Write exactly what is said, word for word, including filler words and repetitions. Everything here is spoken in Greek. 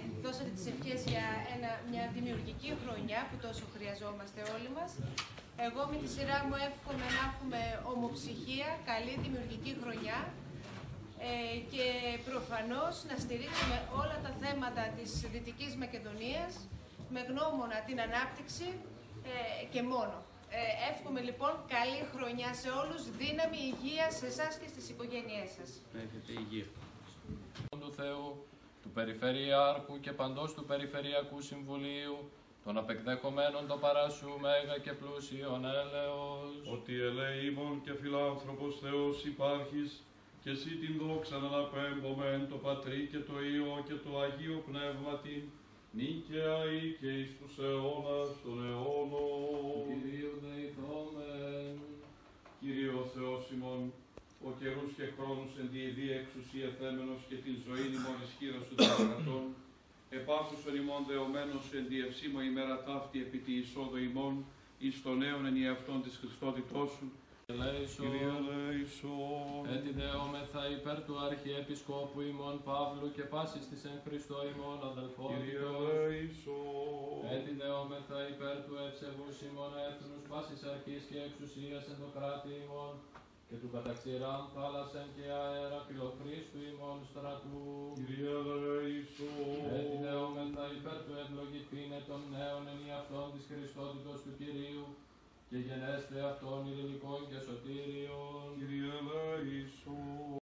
δώσατε τις ευχές για ένα, μια δημιουργική χρονιά που τόσο χρειαζόμαστε όλοι μας. Εγώ με τη σειρά μου εύχομαι να έχουμε ομοψυχία, καλή δημιουργική χρονιά ε, και προφανώς να στηρίξουμε όλα τα θέματα της Δυτικής Μακεδονίας με γνώμονα την ανάπτυξη ε, και μόνο. Ε, εύχομαι λοιπόν καλή χρονιά σε όλους, δύναμη, υγεία σε εσάς και στις οικογένειές σας. Έχετε υγεία. Του Θεού, του Περιφερειάρχου και παντός του Περιφερειακού Συμβουλίου, των απεκδεκομένων το παράσου μέγα και πλούσιον έλεος. Ότι ελεήμων και φιλάνθρωπος Θεός υπάρχεις, και εσύ την δόξα να αναπέμπομεν το Πατρί και το Υιό και το Αγίο Πνεύματι, νίκαια ή και εις τους αιώνας των αιώνων. Κυρίου δεηθόμεν. Κύριε ο Θεός ημών, ο καιρούς και χρόνους εν τη ιδία εξουσία θέμενος και την ζωή ημών εις χείρας του δεκατών, επάθουσον ημών δεωμένος εν τη ευσήμω ημέρα ταύτη επί τη εισόδο ημών εις το νέον εν εαυτόν της Χριστότητός σου. Κύριε ελέησον. Έτσι δεόμεθα υπέρ του Αρχιεπισκόπου ημών Παύλου και πάσης της εν Χριστώ ημών αδελφών. Κύριε ελέησον. Έτσι δεόμεθα υπέρ του ευσεβούς ημών έθνους πάσης αρχής και εξουσίας εν το κράτη ημών και του καταξηράν θάλασσεν και αέρα φιλοχρίστου ημών στρατού. Κύριε ελέησον. Έτσι δεόμεθα υπέρ του ευλογηθήνε των νέων εν εαυτόν της Χριστότητος του Κυρίου και γενέστε αυτόν ειρηνικών και σωτήριων. Κύριε ελέησον.